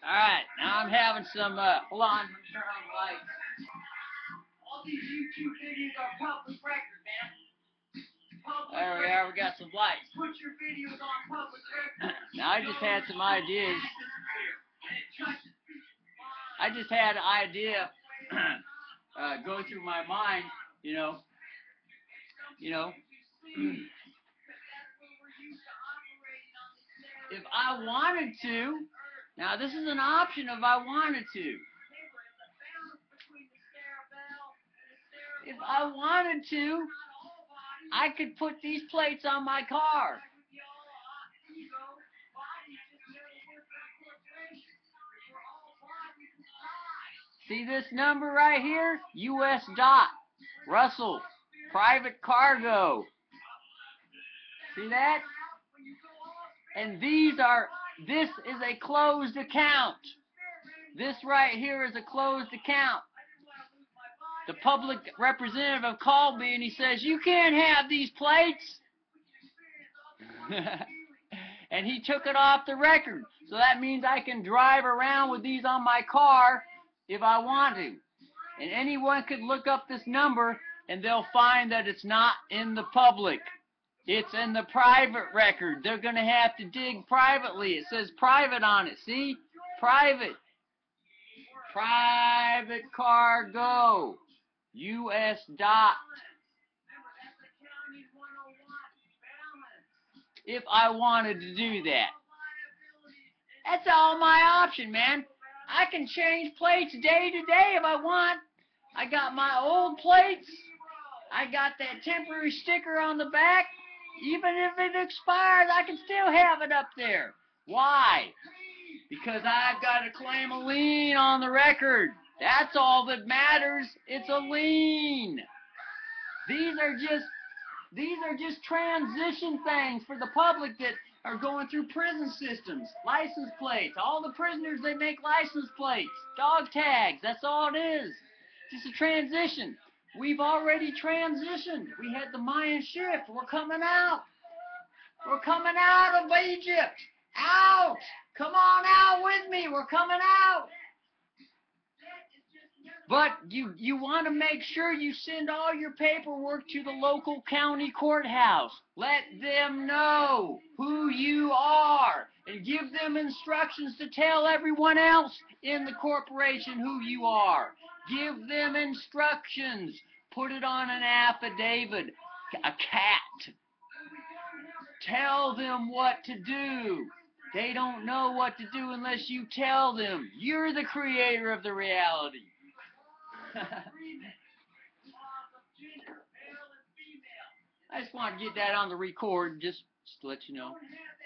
Alright, now I'm having some, hold on, let me turn on the lights. All these YouTube videos are public record, man. There we are, we got some lights. Put your videos on public record. Now I just had some ideas. I just had an idea go through my mind, you know. If I wanted to, now this is an option if I wanted to. If I wanted to, I could put these plates on my car. See this number right here? US dot. Russell. Private cargo. See that? And this is a closed account. This right here is a closed account. The public representative called me and he says, you can't have these plates. And he took it off the record. So that means I can drive around with these on my car if I want to. And anyone could look up this number and they'll find that it's not in the public. It's in the private record. They're going to have to dig privately. It says private on it. See? Private. Private cargo. US dot. If I wanted to do that. That's all my option, man. I can change plates day to day if I want. I got my old plates. I got that temporary sticker on the back. Even if it expires, I can still have it up there. Why? Because I've got to claim a lien on the record. That's all that matters. It's a lien. These are just transition things for the public that are going through prison systems. License plates. All the prisoners, they make license plates. Dog tags. That's all it is. Just a transition. We've already transitioned. We had the Mayan shift. We're coming out. We're coming out of Egypt. Out. Come on out with me. We're coming out. But you want to make sure you send all your paperwork to the local county courthouse. Let them know who you are and give them instructions to tell everyone else in the corporation who you are. Give them instructions. Put it on an affidavit. A cat. Tell them what to do. They don't know what to do unless you tell them. You're the creator of the reality. I just want to get that on the record, just to let you know.